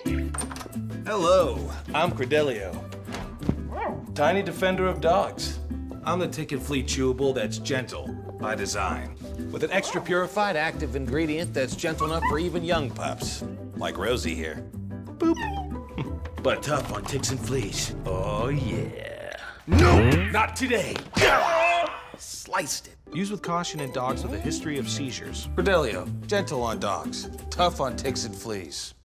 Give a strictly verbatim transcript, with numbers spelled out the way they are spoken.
Hello, I'm Credelio. Tiny defender of dogs. I'm the tick and flea chewable that's gentle by design, with an extra purified active ingredient that's gentle enough for even young pups, like Rosie here. Boop. But tough on ticks and fleas. Oh, yeah. No, not today. Sliced it. Used with caution in dogs with a history of seizures. Credelio, gentle on dogs, tough on ticks and fleas.